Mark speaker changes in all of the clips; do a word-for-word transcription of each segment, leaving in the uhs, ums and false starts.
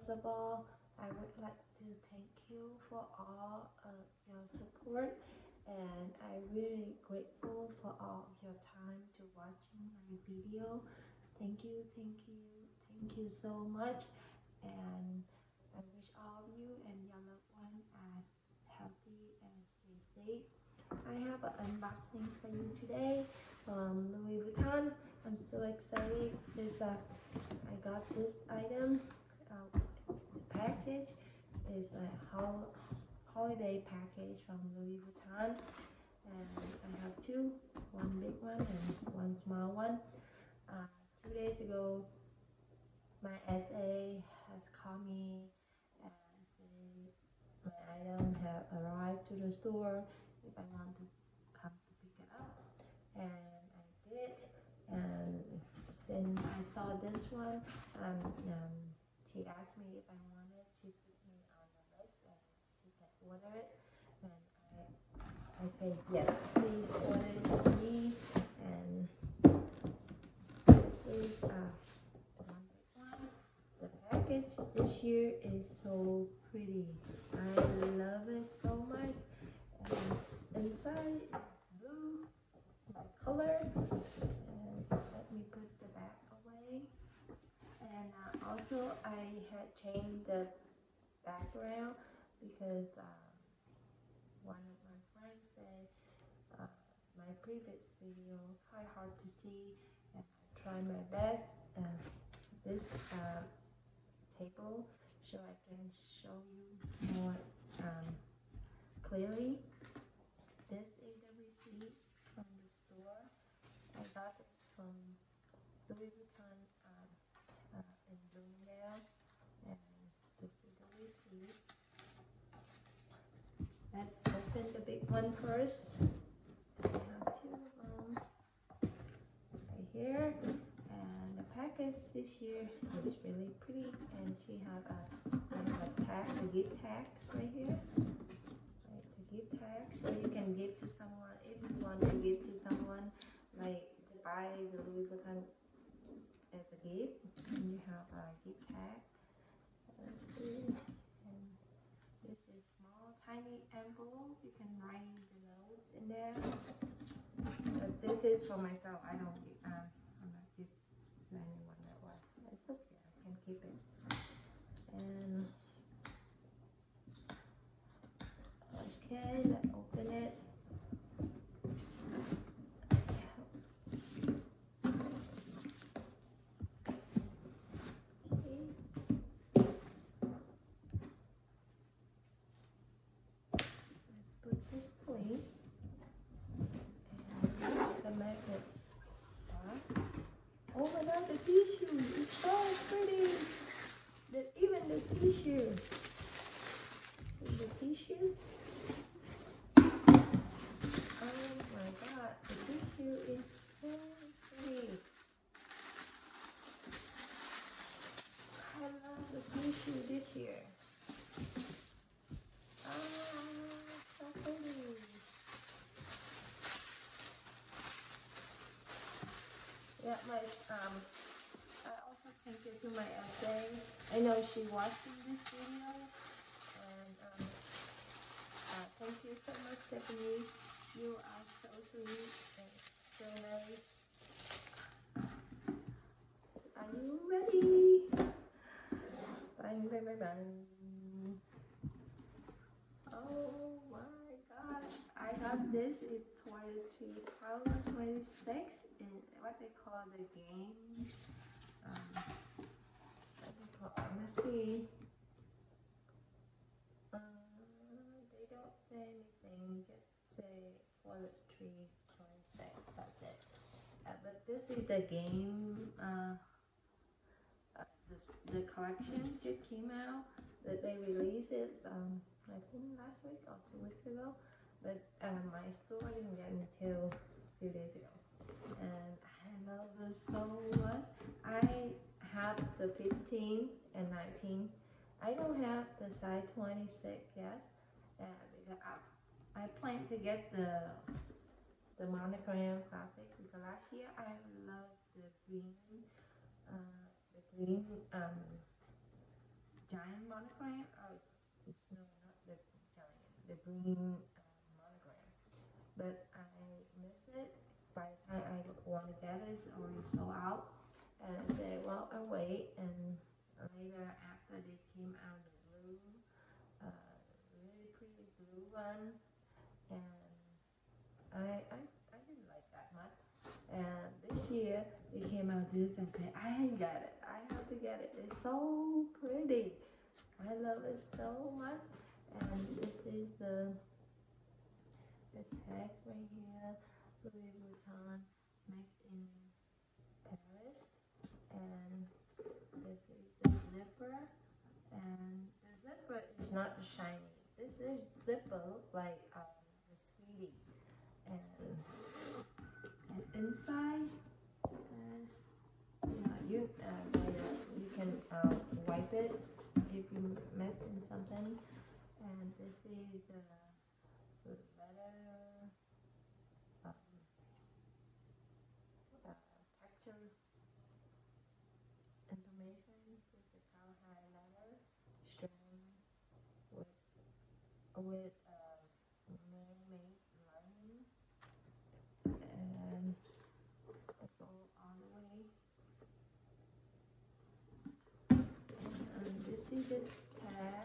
Speaker 1: First of all, I would like to thank you for all of your support, and I'm really grateful for all of your time to watching my video. Thank you, thank you, thank you so much, and I wish all of you and your loved one as healthy and stay safe. I have an unboxing for you today from Louis Vuitton. I'm so excited because uh, I got this item. Uh, the package is a hol holiday package from Louis Vuitton, and I have two, one big one and one small one. Uh, two days ago, my S A has called me and said my item have arrived to the store if I want to come to pick it up, and I did. And since I saw this one, um, um, she asked me if I wanted to put me on the list and she can order it, and I I say yes, please order it for me. And this is uh, one big one. The package this year is so pretty. I love it so much. And inside is blue, my color. And let me put the back away. And uh, also I had changed the background because um, one of my friends said uh, my previous video quite hard to see, and I try my best. Uh, this uh, table so I can show you more um, clearly. This is the receipt from the store. I got this from Louis Vuitton um, uh, in Bloomingdale, and this is the receipt. Let's open the big one first. I have two of them right here, and the package this year is really pretty, and she have a, a tag, the gift tags right here. Right, the gift tag, so you can give to someone if you want to give to someone, like to buy the Louis Vuitton as a gift. And you have a gift tag. Let's see. And this is small, tiny envelope. You can write the notes in there. But this is for myself. I don't give. Um, I'm not give to anyone that way. It's okay. I can keep it. And okay, let's open it. Put this place, and the magnet. Oh my god, the tissue is so pretty. The, even the tissue. The tissue. Oh my god, the tissue is so pretty. I love the tissue this year. Ah, so pretty. Yeah, my um, I also thank you to my S A. I know she watching this video, and um, uh, thank you so much, Stephanie. You are so sweet and so nice. Are you ready? Bang, bang, bang, bang. Oh my god, I got this in twenty twenty-six in what they call the game. Um, what they call, let's see. Uh, they don't say anything, just say twenty-three twenty-six, that's it. Uh, but this is the game, uh, uh, this, the collection just came out, that they released it, um, I think last week or two weeks ago, but uh, my store didn't get it until a few days ago, and I love this so much. I have the fifteen and nineteen. I don't have the size twenty-six yet, uh, because I, I plan to get the the monogram classic, because last year I loved the green, uh, the green um, giant monogram. Oh, no, not the giant, the green uh, monogram. But I miss it. By the time I want to get it, it's already sold out. And I said, well, I'll wait. And later, after they came out the blue, uh, really pretty blue one, and I, I I didn't like that much. And this year it came out this. I said, I got it. I have to get it. It's so pretty. I love it so much. And this is the the tags right here. Louis Vuitton, made in Paris. And this is the zipper. And the zipper is not shiny. This is zipper like um, the Sweetie. And, and inside is, you know, you, uh, you can uh, wipe it if you mess in something. And this is the, the leather um, uh, texture information. This is cowhide leather strand with with uh, man-made lining, and it's all on the way. And this is the tag,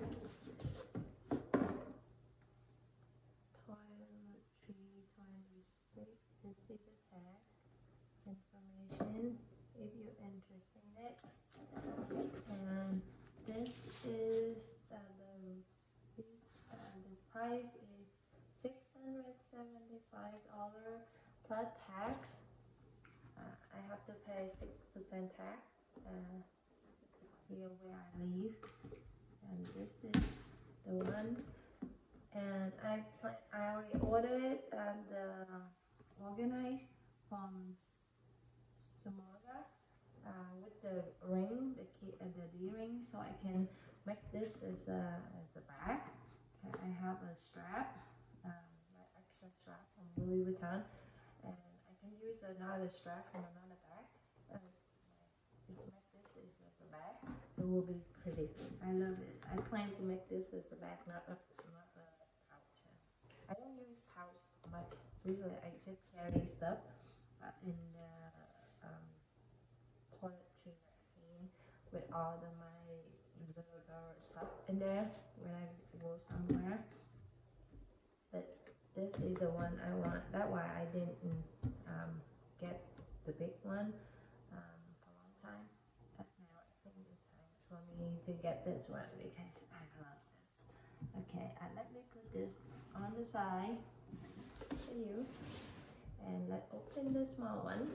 Speaker 1: twenty-three twenty-six. This is the tag information if you're interested in it. And this is uh, the uh, the price is six hundred seventy-five dollars plus tax. Uh, I have to pay six percent tax uh, here where I live. And this is the one. And I I already ordered it and uh, organized from Samoga uh, with the ring, the key, uh, the D ring, so I can make this as a as a bag. Okay, I have a strap, um, like extra strap from Louis Vuitton, and I can use another strap from another bag. Uh, make this as a bag. It will be pretty. I love it. I plan to make this as a bag, not a not a pouch. I don't use pouch much. Usually, I just carry stuff uh, in the um, toiletry magazine with all of my little girl stuff in there when I go somewhere. But this is the one I want. That's why I didn't um, get the big one um, for a long time. But now I think it's time for me to get this one because I love this. Okay, uh, let me put this on the side for you. And let's open the small one.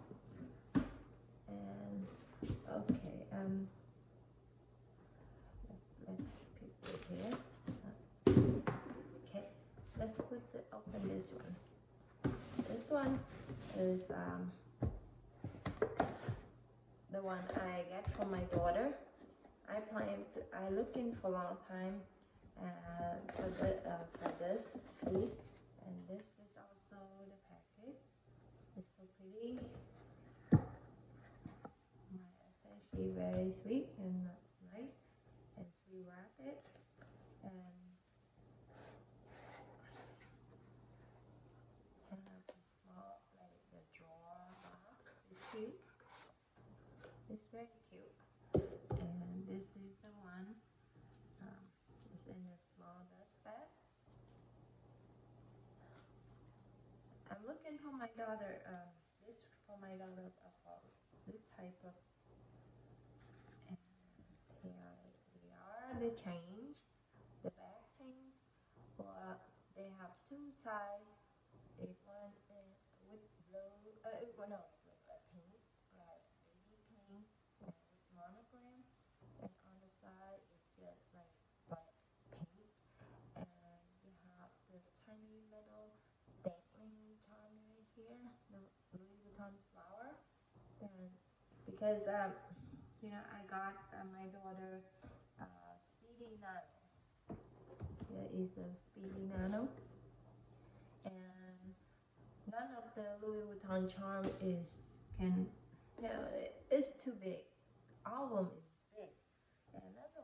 Speaker 1: And okay, um, let's, let's put it here. Okay, let's put the, open this one. This one is um, the one I get from my daughter. I plan to, I looking for a long time uh, for the uh, for this piece, and this is also the package. It's so pretty. She's very sweet and that's nice, and she wrap it and have a small like the drawer box. It's cute. It's very cute. And this is the one. Um, it's in a small dust bag. I'm looking for my daughter. Um, this for my daughter. Uh, this type of. And here we are. The change. The back change. Or they have two sides. If one is with blue, uh, well, no, with a pink, like baby pink, and with monogram, and on the side it's just like black pink, and you have this tiny little dangling charm right here, the Louis Vuitton flower, and because um, you know, I got uh, my daughter uh, Speedy Nano. Here is the Speedy Nano. And none of the Louis Vuitton charm is can, you know, it's too big. All of them is big, and that's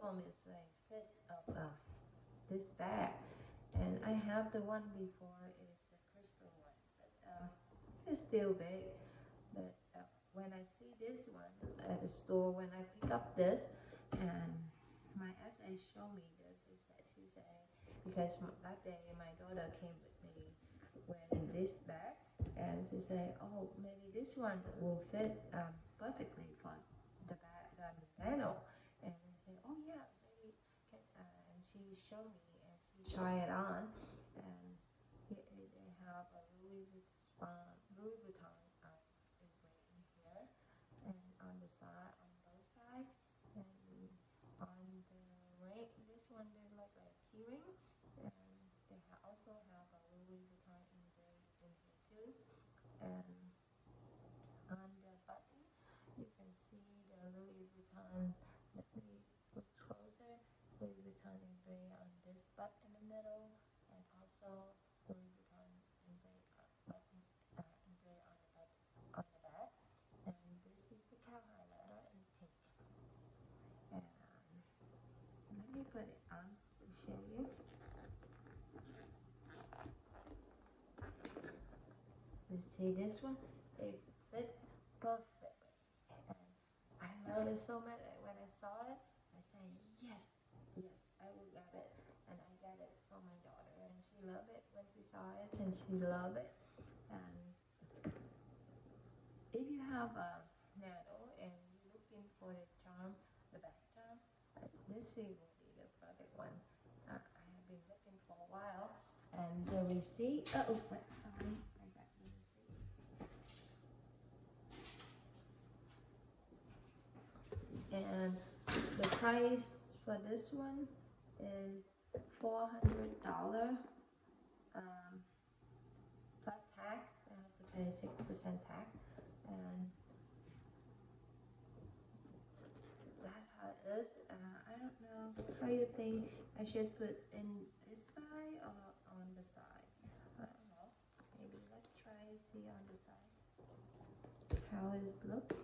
Speaker 1: them is a fit of uh, this bag, and I have the one before is the crystal one, but um, it's still big. But uh, when I see this one at the store, when I pick up this, and my S A showed me this, is that she said, because that day my daughter came with me wearing this bag, and she said, oh, maybe this one will fit um, perfectly for the bag, um, nano. And I said, oh yeah, maybe. Can, uh, and she showed me, and she tried it on, and it, it, they have a Louis Vuitton, Louis Vuitton um, engraving here, and on the side, on both sides, and on the ring, this one they look like key ring, and they ha also have a Louis Vuitton engraved in here too, and on the button you can see the Louis Vuitton. Let me look closer. Louis Vuitton engraved on this button in the middle, and also Louis Vuitton engraved on button uh, engraved on the button on the back. And this is the cow highlighter in pink. And let me put it on to show you. Let's see this one. It fits perfectly. And I love it so much. When I saw it, I said, yes, yes, I will get it. And I got it for my daughter. And she loved it when she saw it. And she loved it. And if you have a nano and you're looking for the charm, the back charm, uh, this will be the perfect one. Uh, I have been looking for a while. And the receipt, uh, oh, wait, sorry, I got the receipt. And the price for this one is four hundred dollars um, plus tax. I have to pay six percent tax, and that's how it is. Uh, I don't know how you think I should put in this side or on the side. I don't know. Maybe let's try and see on the side how it looks.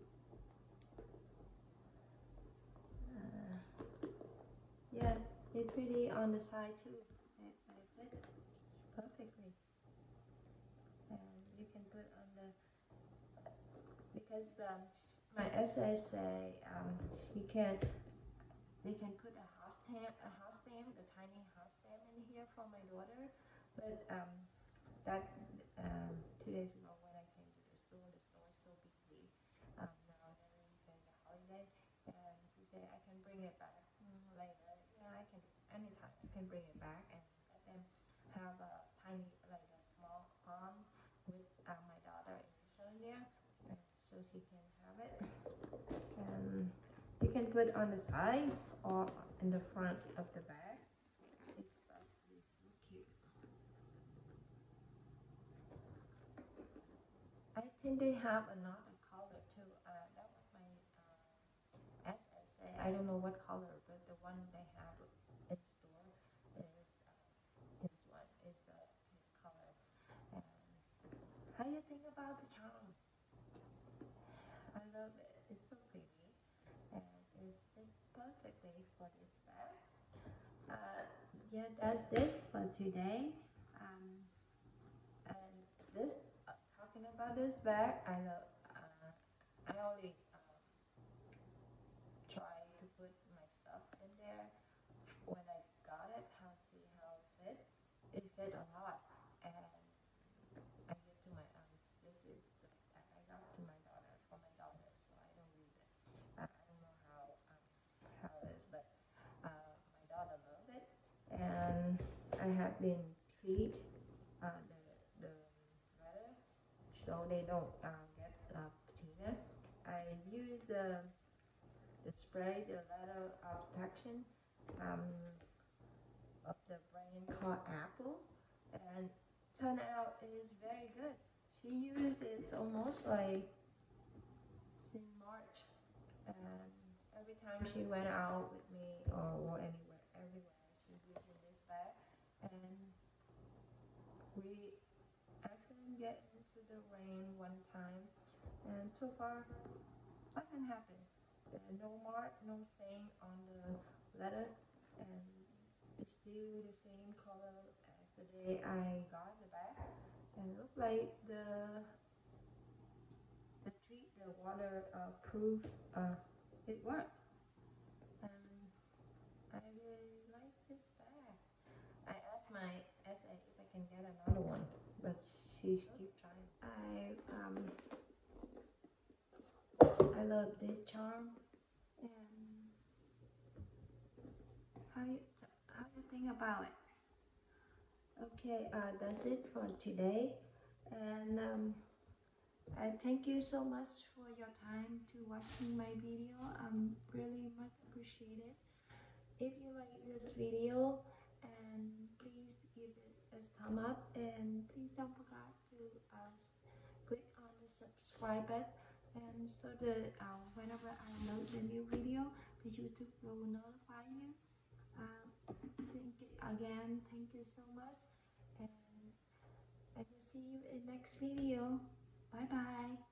Speaker 1: Yeah, it's pretty on the side too. It, it fits perfectly. And you can put on the, because um, my essay say um, she can, they can put a house stamp, a house stamp, a tiny house stamp in here for my daughter. But um, that um, two days ago when I came to the store, the store is so busy um, now during the holiday, and she said I can bring it back mm, later. Yeah, I can, anytime I can bring it back and let them have a tiny, like a small palm with uh, my daughter initial in there, and so she can have it. And you can put on the side or in the front of the bag. It's like this, so cute. I think they have another color too. Uh, that was my uh, S S A. I don't know what color, but the one they have in store is uh, this one. Is the pink color. And how do you think about the charm? I love it. It's so pretty, and it fits perfectly for this bag. Uh, yeah, that's it for today. Um, and this uh, talking about this bag, I love. Uh, I only um, try to put my stuff in there when I got it. How see how it fit? It fit a lot, and I give to my um. This is the bag I got to my daughter for my daughter, so I don't use it. I, I don't know how um how it is, but uh, my daughter loves it, and I have been treat uh, the the letter so they don't uh, get uh, patina. I use the the spray, the letter of protection um, of the brand called Apple, and turned out it is very good. She used it almost like since March, and every time she went out with me or anywhere, everywhere, she's using this bag, and we actually get into the rain one time, and so far nothing happened. Uh, no mark, no stain on the leather, and it's still the same color as the day I got the bag. And it looks like the the treat, the water uh, proof, uh, it worked. And I really like this bag. I asked my S A if I can get another one, but she keep trying. I um I love this charm. And how you how you think about it? Okay, uh, that's it for today, and um, I thank you so much for your time to watching my video. I'm really much appreciated. If you like this video, and please give it a thumb up, and please don't forget to uh, click on the subscribe button, and so that uh, whenever I upload the new video, the YouTube will notify you. Uh, thank you again. Thank you so much, and I will see you in next video. Bye bye.